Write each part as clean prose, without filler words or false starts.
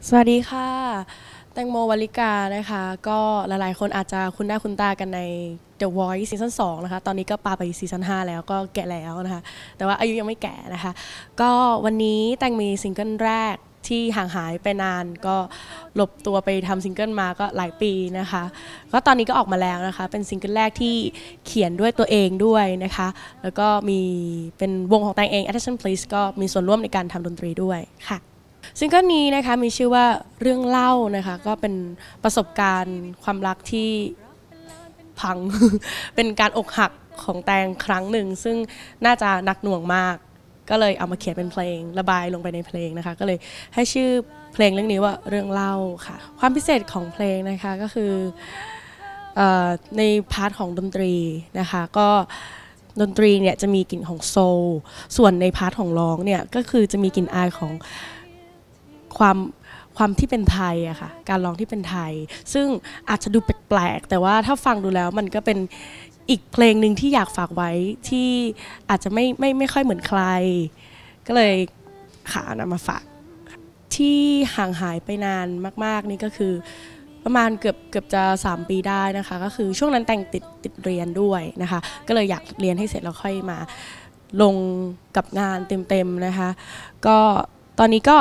สวัสดีค่ะแตงโมวลิกานะคะก็หลายๆคนอาจจะคุ้นหน้าคุ้นตากันใน The Voice ซีซั่น2นะคะตอนนี้ก็ปาไปซีซั่น5แล้วก็แก่แล้วนะคะแต่ว่าอายุยังไม่แก่นะคะก็วันนี้แตงมีซิงเกิลแรกที่ห่างหายไปนานก็หลบตัวไปทำซิงเกิลมาก็หลายปีนะคะก็ตอนนี้ก็ออกมาแล้วนะคะเป็นซิงเกิลแรกที่เขียนด้วยตัวเองด้วยนะคะแล้วก็มีเป็นวงของแตงเอง Attention Please ก็มีส่วนร่วมในการทำดนตรีด้วยค่ะซิงเกิลนี้นะคะมีชื่อว่าเรื่องเล่านะคะก็เป็นประสบการณ์ความรักที่พัง เป็นการอกหักของแตงครั้งหนึ่งซึ่งน่าจะหนักหน่วงมากก็เลยเอามาเขียนเป็นเพลงระบายลงไปในเพลงนะคะก็เลยให้ชื่อเพลงเรื่องนี้ว่าเรื่องเล่าค่ะความพิเศษของเพลงนะคะก็คือในพาร์ทของดนตรีนะคะก็ดนตรีเนี่ยจะมีกลิ่นของโซลส่วนในพาร์ทของร้องเนี่ยก็คือจะมีกลิ่นอายของความที่เป็นไทยอะค่ะการร้องที่เป็นไทยซึ่งอาจจะดูแปลกๆแต่ว่าถ้าฟังดูแล้วมันก็เป็นอีกเพลงหนึ่งที่อยากฝากไว้ที่อาจจะไม่ค่อยเหมือนใครก็เลยนำมาฝากที่ห่างหายไปนานมากๆนี่ก็คือประมาณเกือบจะ3 ปีได้นะคะก็คือช่วงนั้นแต่งติดเรียนด้วยนะคะก็เลยอยากเรียนให้เสร็จแล้วค่อยมาลงกับงานเต็มๆนะคะก็ตอนนี้ก็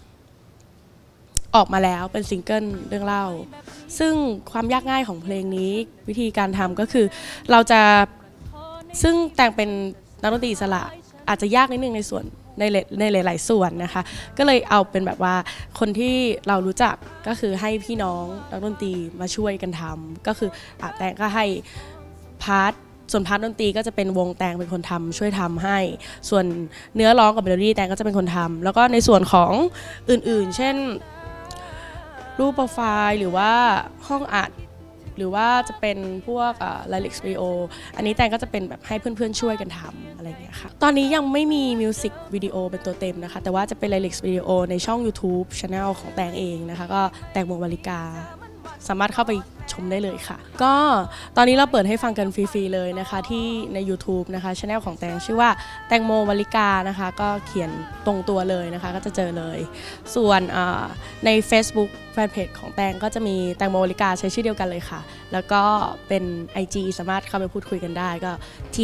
ออกมาแล้วเป็นซิงเกิลเรื่องเล่าซึ่งความยากง่ายของเพลงนี้วิธีการทำก็คือเราจะซึ่งแต่งเป็นนักดนตรีอิสระอาจจะยากนิดนึงในส่วนในหลายๆส่วนนะคะก็เลยเอาเป็นแบบว่าคนที่เรารู้จักก็คือให้พี่น้องนักดนตรีมาช่วยกันทำก็คือแต่งก็ให้ส่วนพาร์ทดนตรีก็จะเป็นวงแตงเป็นคนทำช่วยทำให้ส่วนเนื้อร้องกับเมโลดี้แตงก็จะเป็นคนทำแล้วก็ในส่วนของอื่นๆเช่นรูปโปรไฟล์หรือว่าห้องอัดหรือว่าจะเป็นพวกLyric Studio อันนี้แตงก็จะเป็นแบบให้เพื่อนๆช่วยกันทำอะไรอย่างเงี้ยค่ะตอนนี้ยังไม่มีมิวสิกวิดีโอเป็นตัวเต็มนะคะแต่ว่าจะเป็น Lyric Studio ในช่อง YouTube Channel ของแตงเองนะคะก็แตงโมวลิกาสามารถเข้าไปชมได้เลยค่ะก็ตอนนี้เราเปิดให้ฟังกันฟรีๆเลยนะคะที่ใน YouTube นะคะ Channel ของแตงชื่อว่าแตงโมวลิกานะคะก็เขียนตรงตัวเลยนะคะก็จะเจอเลยส่วนใน Facebook แฟนเพจของแตงก็จะมีแตงโมวลิกาใช้ชื่อเดียวกันเลยค่ะแล้วก็เป็น IG สามารถเข้าไปพูดคุยกันได้ก็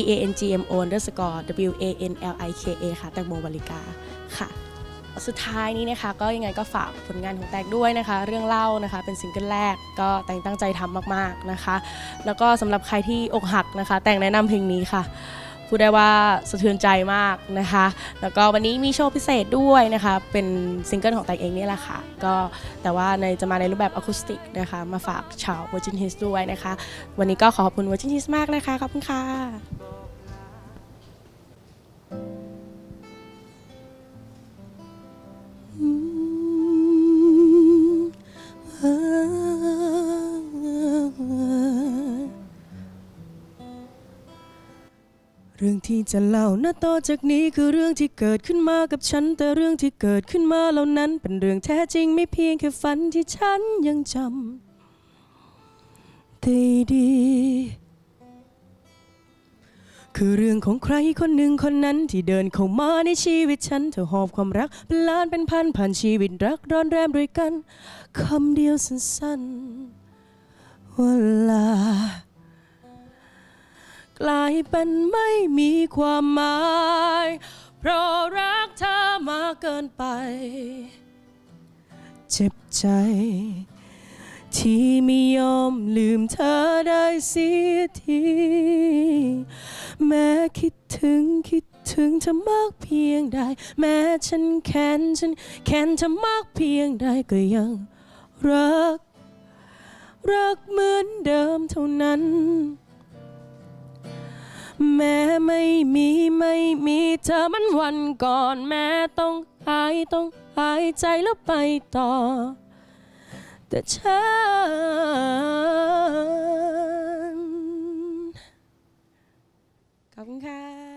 TANGMO_WANLIKA ค่ะแตงโมวลิกาค่ะสุดท้ายนี้นะคะก็ยังไงก็ฝากผลงานของแตงด้วยนะคะเรื่องเล่านะคะเป็นซิงเกิลแรกก็แตงตั้งใจทำมากๆนะคะแล้วก็สำหรับใครที่อกหักนะคะแตงแนะนำเพลงนี้ค่ะพูดได้ว่าสะเทือนใจมากนะคะแล้วก็วันนี้มีโชว์พิเศษด้วยนะคะเป็นซิงเกิลของแตงเองนี่แหละค่ะก็แต่ว่าจะมาในรูปแบบอะคูสติกนะคะมาฝากชาว Virgin Hits ด้วยนะคะวันนี้ก็ขอบคุณ Virgin Hits มากนะคะขอบคุณค่ะเรื่องที่จะเล่าณต่อจากนี้คือเรื่องที่เกิดขึ้นมากับฉันแต่เรื่องที่เกิดขึ้นมาเหล่านั้นเป็นเรื่องแท้จริงไม่เพียงแค่ฝันที่ฉันยังจำได้ดีคือเรื่องของใครคนหนึ่งคนนั้นที่เดินเข้ามาในชีวิตฉันเธอหอบความรักเป็นล้านเป็นพันผ่านชีวิตรักร้อนแรมด้วยกันคำเดียวสั้นๆว่าลากลายเป็นไม่มีความหมายเพราะรักเธอมากเกินไปเจ็บใจที่ไม่ยอมลืมเธอได้เสียทีแม้คิดถึงเธอมากเพียงใดแม้ฉันแค้นเธอมากเพียงใดก็ยังรักเหมือนเดิมเท่านั้นแม้ไม่มีเธอมันวันก่อนแม้ต้องหายใจแล้วไปต่อแต่ฉันขอบคุณค่ะ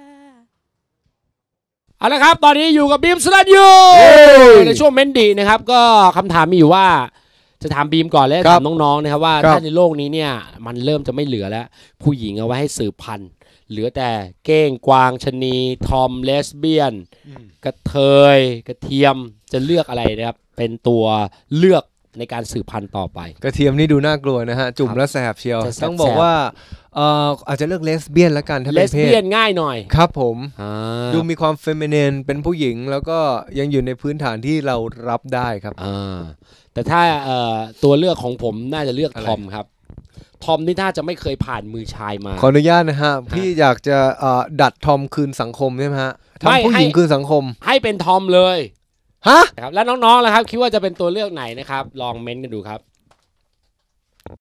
เอาละครับตอนนี้อยู่กับบีมสลัดยูในช่วงเมนดีนะครับก็คำถามมีอยู่ว่าจะถามบีมก่อนและถามน้องๆนะครับว่าถ้าในโลกนี้เนี่ยมันเริ่มจะไม่เหลือแล้วผู้หญิงเอาไว้ให้สืบพันธุ์เหลือแต่เก้งกวางชนีทอมเลสเบี้ยนกระเทยกระเทียมจะเลือกอะไรนะครับเป็นตัวเลือกในการสืบพันธุ์ต่อไปกระเทียมนี่ดูน่ากลัวนะฮะจุ่มแล้วแสบเชียวต้องบอกว่าอาจจะเลือกเลสเบี้ยนแล้วกันถ้าเป็นเพศเลสเบี้ยนง่ายหน่อยครับผมดูมีความเฟมินีนเป็นผู้หญิงแล้วก็ยังอยู่ในพื้นฐานที่เรารับได้ครับแต่ถ้าตัวเลือกของผมน่าจะเลือกทอมครับทอมนี่น่าจะไม่เคยผ่านมือชายมาขออนุญาตนะฮะพี่อยากจะดัดทอมคืนสังคมใช่ไหมฮะทำผู้หญิงคืนสังคมให้เป็นทอมเลยฮะครับแล้วน้องๆล่ะครับคิดว่าจะเป็นตัวเลือกไหนนะครับลองเม้นต์กันดูครับ